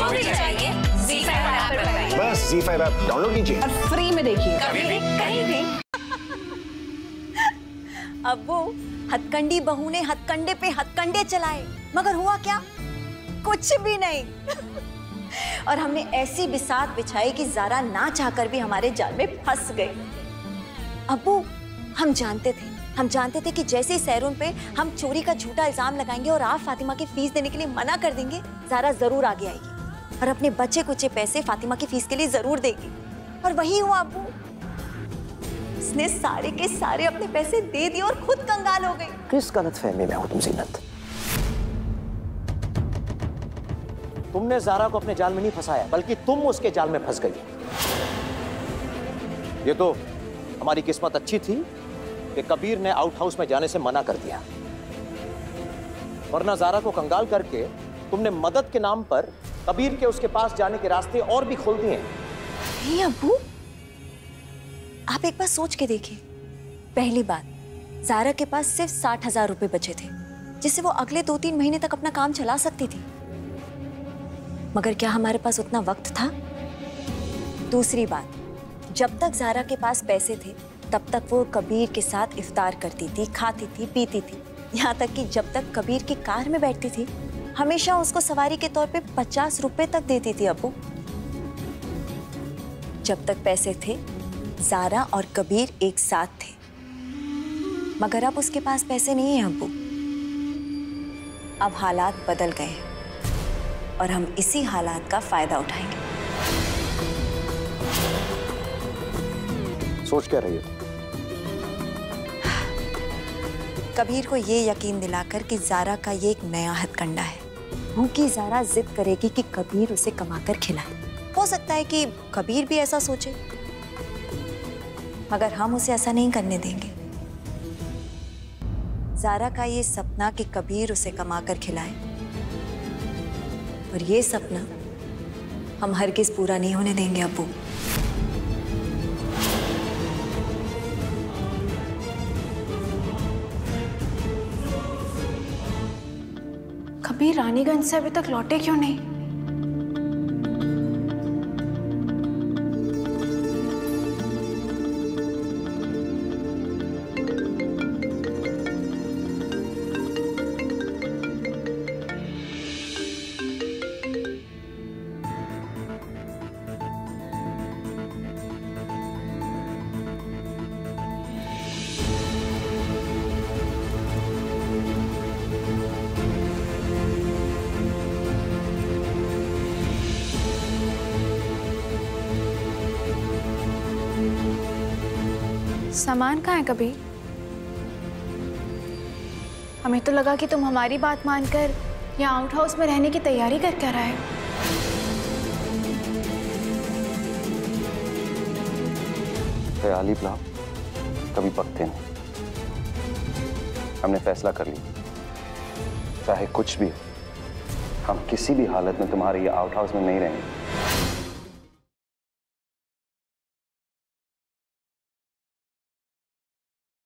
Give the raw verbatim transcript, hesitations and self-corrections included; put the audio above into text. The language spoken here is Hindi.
जो भी चाहिए ज़ी फाइव ऐप पर पाइए। बस ज़ी फाइव ऐप डाउनलोड कीजिए और फ्री में देखिए, कभी भी कहीं भी। अब वो हथकंडी बहू ने हथकंडे पे हथकंडे चलाए, मगर हुआ क्या? कुछ भी नहीं। और हमने ऐसी बिसात बिछाई कि ज़ारा ना चाहकर भी हमारे जाल में फंस गई। अब्बू, हम जानते थे हम जानते थे कि जैसे ही सैरून पे हम चोरी का झूठा इल्जाम लगाएंगे और आप फातिमा की फीस देने के लिए मना कर देंगे, ज़ारा जरूर आगे आएगी और अपने बचे कुचे पैसे फातिमा की फीस के लिए जरूर देगी। और वही हुआ अब्बू, उसने सारे के सारे अपने पैसे दे दिए और खुद कंगाल हो गई। किस गलतफहमी में हो तुम जीनत? तुमने ज़ारा को अपने जाल में नहीं फंसाया, बल्कि तुम उसके जाल में फंस गई। ये तो हमारी किस्मत अच्छी थी कि कबीर ने आउट हाउस में जाने से मना कर दिया, वरना ज़ारा को कंगाल करके तुमने मदद के नाम पर कबीर के उसके पास जाने के रास्ते और भी खोल दिए। नहीं अब्बू, आप एक बार सोच के देखिए। पहली बात, ज़ारा के पास सिर्फ साठ हजार रुपए बचे थे जिससे वो अगले दो तीन महीने तक अपना काम चला सकती थी, मगर क्या हमारे पास उतना वक्त था? दूसरी बात, जब तक ज़ारा के पास पैसे थे तब तक वो कबीर के साथ इफ्तार करती थी, खाती थी, पीती थी, यहाँ तक कि जब तक कबीर की कार में बैठती थी हमेशा उसको सवारी के तौर पे पचास रुपए तक देती थी। अब्बू, जब तक पैसे थे ज़ारा और कबीर एक साथ थे, मगर अब उसके पास पैसे नहीं हैं अब्बू। अब हालात बदल गए हैं और हम इसी हालात का फायदा उठाएंगे। सोच क्या रही हो? कबीर को ये यकीन दिलाकर कि ज़ारा का ये एक नया हथकंडा है। भूखी ज़ारा जिद करेगी कि कबीर उसे कमाकर खिलाए। हो सकता है कि कबीर भी ऐसा सोचे, मगर हम उसे ऐसा नहीं करने देंगे। ज़ारा का ये सपना कि कबीर उसे कमाकर खिलाए, और ये सपना हम हरगिज़ पूरा नहीं होने देंगे अब्बू। कबीर रानीगंज से अभी तक लौटे क्यों नहीं? सामान कहाँ है कबीर? हमें तो लगा कि तुम हमारी बात मानकर यहाँ आउट हाउस में रहने की तैयारी करके आए हो। ख्याली प्लान कभी पकते नहीं। हमने फैसला कर लिया, चाहे कुछ भी हो, हम किसी भी हालत में तुम्हारे ये आउट हाउस में नहीं रहेंगे।